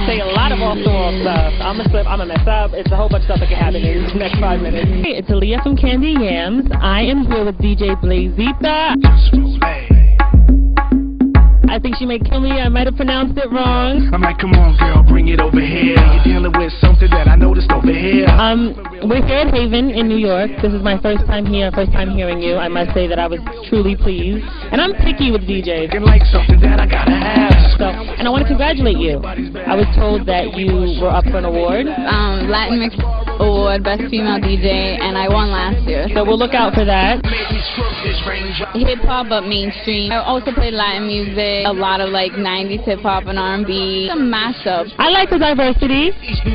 say a lot of off-the-wall stuff. I'm a slip, I'm a mess up. It's a whole bunch of stuff that can happen in the next 5 minutes. Hey, it's Aaliyah from Candy Yams. I am here with DJ Blazita. I think she may kill me. I might have pronounced it wrong. I'm like, come on, girl, bring it over here. You're dealing with something that I noticed over here. We're here at Haven in New York. This is my first time here, first time hearing you. I must say that I was truly pleased. And I'm picky with DJs. You're like something that I gotta have. And I want to congratulate you. I was told that you were up for an award. Latin Mix Award, Best Female DJ, and I won last year. So we'll look out for that. Hip-hop, but mainstream. I also played Latin music, a lot of like 90s hip-hop and R&B, some mashup. I like the diversity.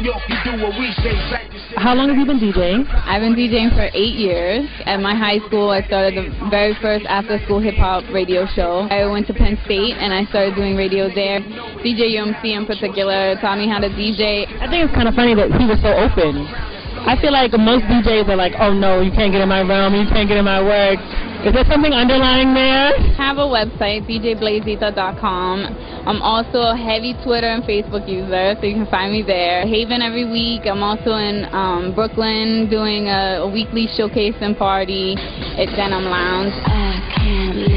How long have you been DJing? I've been DJing for 8 years. At my high school, I started the very first after-school hip-hop radio show. I went to Penn State, and I started doing radio there. DJ UMC in particular taught me how to DJ. I think it's kind of funny that he was so open. I feel like most DJs are like, oh no, you can't get in my realm, you can't get in my work. Is there something underlying there? I have a website, djblazita.com. I'm also a heavy Twitter and Facebook user, so you can find me there. Haven every week. I'm also in Brooklyn doing a weekly showcase and party at Denim Lounge. I can't